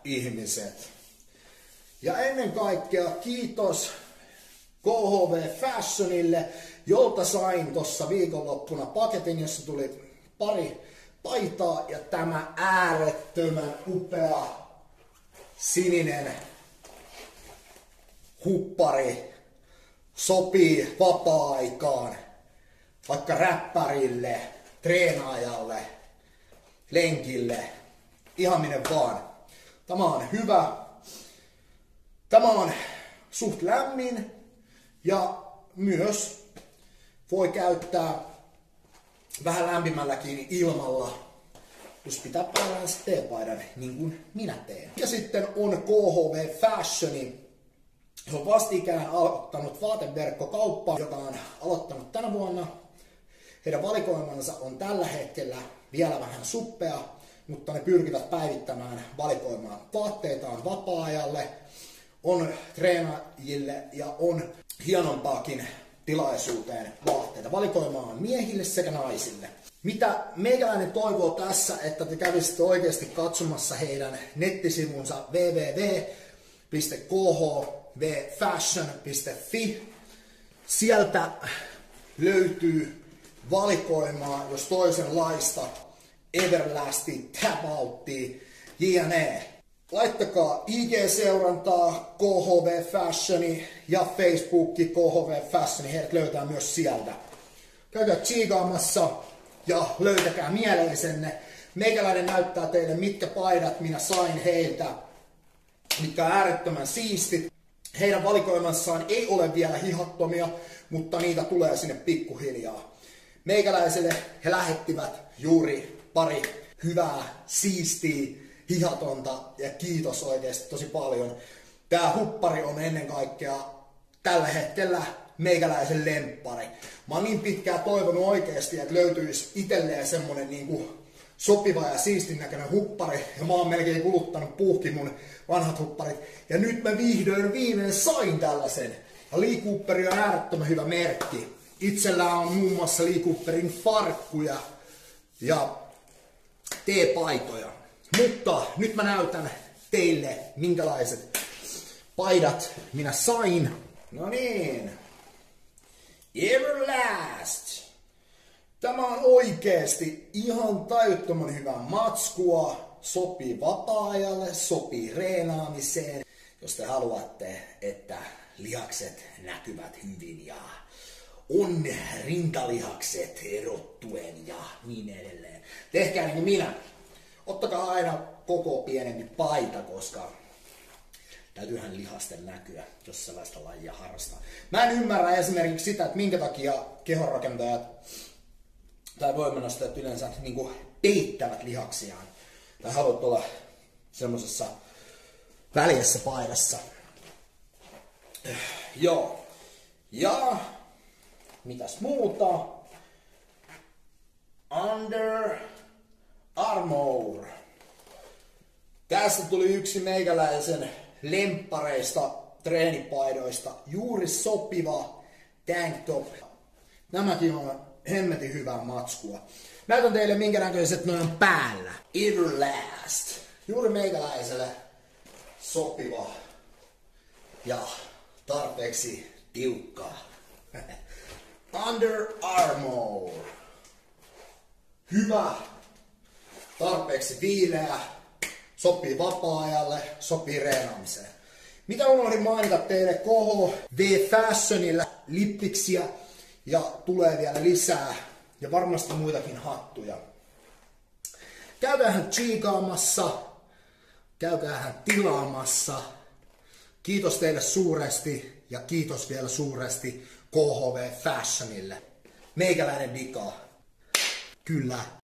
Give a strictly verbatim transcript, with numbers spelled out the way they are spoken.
ihmiset. Ja ennen kaikkea kiitos K H V Fashionille, jolta sain tossa viikonloppuna paketin, jossa tuli pari paitaa ja tämä äärettömän upea sininen huppari sopii vapaa-aikaan, vaikka räppärille, treenaajalle, lenkille, ihan minne vaan. Tämä on hyvä. Tämä on suht lämmin ja myös voi käyttää vähän lämpimälläkin ilmalla, jos pitää päällä teepaidan, niin kuin minä teen. Ja sitten on K H V Fashioni. Se on vastikään aloittanut vaateverkkokauppaa, joka on aloittanut tänä vuonna. Heidän valikoimansa on tällä hetkellä vielä vähän suppea, mutta ne pyrkivät päivittämään valikoimaan vaatteitaan vapaa-ajalle, on treenaajille ja on hienompaakin tilaisuuteen vaatteita. Valikoima on miehille sekä naisille. Mitä meikäläinen toivoo tässä, että te kävisitte oikeasti katsomassa heidän nettisivunsa double-u double-u double-u piste k h v fashion piste f i. Sieltä löytyy valikoimaa jos toisenlaista, Everlasting, Tap Outia, jne. Laittakaa I G-seurantaa K H V Fashioni ja Facebookki K H V Fashioni, heidät löytää myös sieltä. Käykää tsiikaamassa ja löytäkää mieleisenne. Meikäläinen näyttää teille, mitkä paidat minä sain heiltä, mitkä on äärettömän siistit. Heidän valikoimassaan ei ole vielä hihattomia, mutta niitä tulee sinne pikkuhiljaa. Meikäläiselle he lähettivät juuri pari hyvää, siistiä, hihatonta ja kiitos oikeasti tosi paljon. Tää huppari on ennen kaikkea tällä hetkellä meikäläisen lemppari. Mä oon niin pitkään toivonut oikeasti, että löytyisi itselleen semmonen niinku sopiva ja siistin näköinen huppari. Ja mä oon melkein kuluttanut puhki mun vanhat hupparit. Ja nyt mä vihdoin viimein sain tällaisen. Ja Lee Cooperi on äärettömän hyvä merkki. Itsellään on muun muassa Lee Cooperin farkkuja ja teepaitoja. Mutta nyt mä näytän teille, minkälaiset paidat minä sain. No niin. Everlast. Tämä on oikeesti ihan tajuttoman hyvä matskua. Sopii vapaa-ajalle, sopii reenaamiseen. Jos te haluatte, että lihakset näkyvät hyvin ja on rintalihakset erottuen ja niin edelleen. Tehkää niin kuin minä. Ottakaa aina koko pienempi paita, koska täytyyhän lihasten näkyä, jos sellaista lajia harrastaa. Mä en ymmärrä esimerkiksi sitä, että minkä takia kehonrakentajat tai voimannostajat yleensä niin kuin peittävät lihaksiaan. Tai haluat olla semmosessa väljässä paidassa. Joo. Ja mitäs muuta? Under Armour. Tästä tuli yksi meikäläisen lemppareista treenipaidoista. Juuri sopiva tank top. Nämäkin on hemmetin hyvää matskua. Näytän teille minkä näköiset noin on päällä. Everlast. Juuri meikäläiselle sopiva ja tarpeeksi tiukkaa. Under Armour. Hyvä. Tarpeeksi viileä. Sopii vapaa-ajalle. Sopii reenaamiseen. Mitä unohdin mainita teille? K H V Fashionilla lippiksiä. Ja tulee vielä lisää. Ja varmasti muitakin hattuja. Käykäähän tsiikaamassa. Käykäähän tilaamassa. Kiitos teille suuresti. Ja kiitos vielä suuresti K H V Fashionille. Meikäläinen digaa. Kyllä.